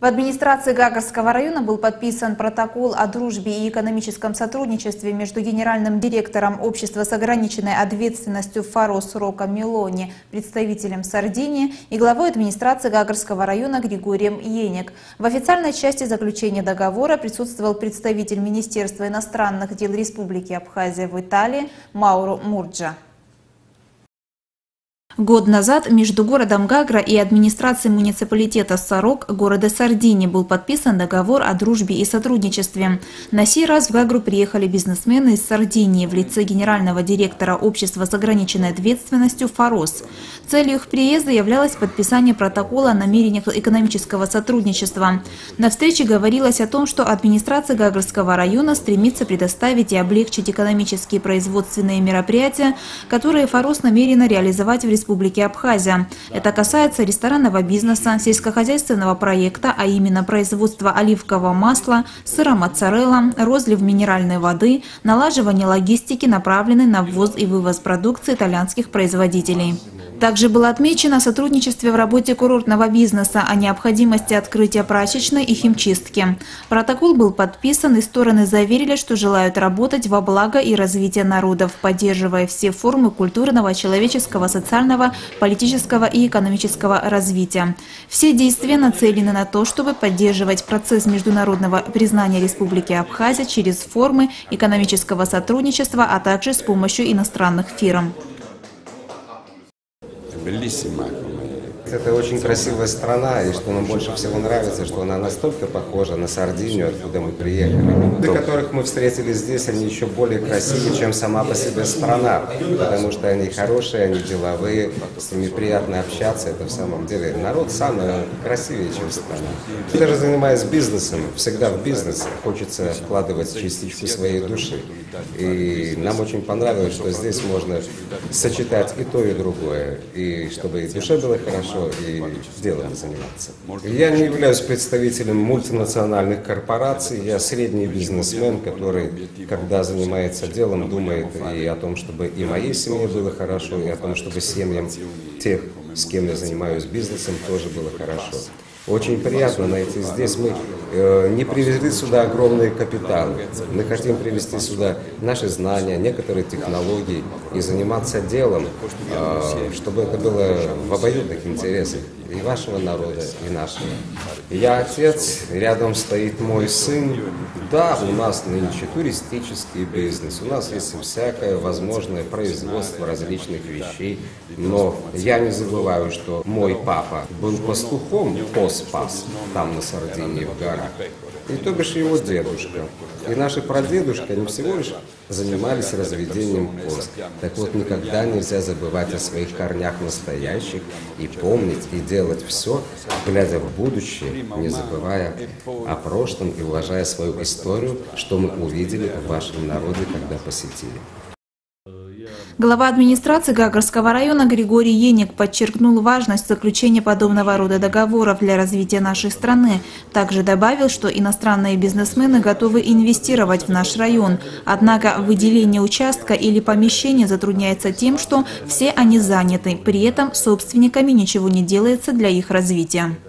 В администрации Гагарского района был подписан протокол о дружбе и экономическом сотрудничестве между генеральным директором общества с ограниченной ответственностью «Фарос» Рокко Мелони, представителем Сардинии, и главой администрации Гагарского района Григорием Йенек. В официальной части заключения договора присутствовал представитель Министерства иностранных дел Республики Абхазия в Италии Мауро Мурджа. Год назад между городом Гагра и администрацией муниципалитета Сарок города Сардинии был подписан договор о дружбе и сотрудничестве. На сей раз в Гагру приехали бизнесмены из Сардинии в лице генерального директора общества с ограниченной ответственностью «Фарос». Целью их приезда являлось подписание протокола о намерениях экономического сотрудничества. На встрече говорилось о том, что администрация Гагарского района стремится предоставить и облегчить экономические и производственные мероприятия, которые «Фарос» намерена реализовать в Республике Абхазия. Это касается ресторанного бизнеса, сельскохозяйственного проекта, а именно производства оливкового масла, сыра моцарелла, розлив минеральной воды, налаживание логистики, направленной на ввоз и вывоз продукции итальянских производителей. Также было отмечено сотрудничество в работе курортного бизнеса, о необходимости открытия прачечной и химчистки. Протокол был подписан, и стороны заверили, что желают работать во благо и развитие народов, поддерживая все формы культурного, человеческого, социального, политического и экономического развития. Все действия нацелены на то, чтобы поддерживать процесс международного признания Республики Абхазия через формы экономического сотрудничества, а также с помощью иностранных фирм. Это очень красивая страна, и что нам больше всего нравится, что она настолько похожа на Сардинию, откуда мы приехали. Люди, которых мы встретили здесь, они еще более красивые, чем сама по себе страна, потому что они хорошие, они деловые, с ними приятно общаться. Это в самом деле народ самый красивее, чем страна. Даже занимаясь бизнесом, всегда в бизнес хочется вкладывать частичку своей души. И нам очень понравилось, что здесь можно сочетать и то, и другое, и чтобы и душе было хорошо, и делом заниматься. Я не являюсь представителем мультинациональных корпораций, я средний бизнесмен, который, когда занимается делом, думает и о том, чтобы и моей семье было хорошо, и о том, чтобы семьям тех, с кем я занимаюсь бизнесом, тоже было хорошо. Очень приятно найти здесь. Мы не привезли сюда огромные капиталы. Мы хотим привезти сюда наши знания, некоторые технологии и заниматься делом, чтобы это было в обоюдных интересах и вашего народа, и нашего. Я отец, рядом стоит мой сын. Да, у нас нынче туристический бизнес, у нас есть всякое возможное производство различных вещей, но я не забываю, что мой папа был пастухом Пос-Пас, там на Сардинии, в горах. И то бишь его дедушка. И наши прадедушки, они всего лишь занимались разведением коз. Так вот, никогда нельзя забывать о своих корнях настоящих и помнить, и делать все, глядя в будущее, не забывая о прошлом и уважая свою историю, что мы увидели в вашем народе, когда посетили. Глава администрации Гагарского района Григорий Йенек подчеркнул важность заключения подобного рода договоров для развития нашей страны. Также добавил, что иностранные бизнесмены готовы инвестировать в наш район. Однако выделение участка или помещения затрудняется тем, что все они заняты. При этом собственниками ничего не делается для их развития.